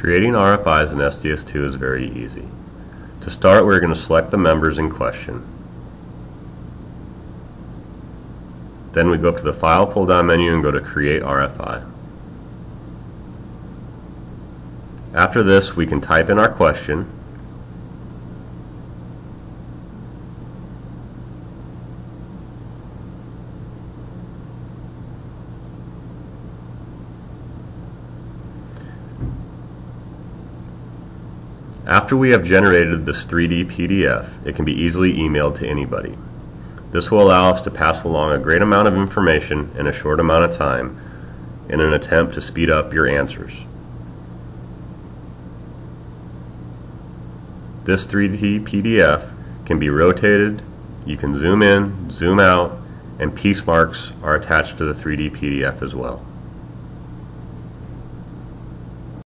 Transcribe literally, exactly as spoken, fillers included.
Creating R F Is in S D S two is very easy. To start, we're going to select the members in question. Then we go up to the File pull-down menu and go to Create R F I. After this, we can type in our question. After we have generated this three D P D F, it can be easily emailed to anybody. This will allow us to pass along a great amount of information in a short amount of time in an attempt to speed up your answers. This three D P D F can be rotated, you can zoom in, zoom out, and piece marks are attached to the three D P D F as well.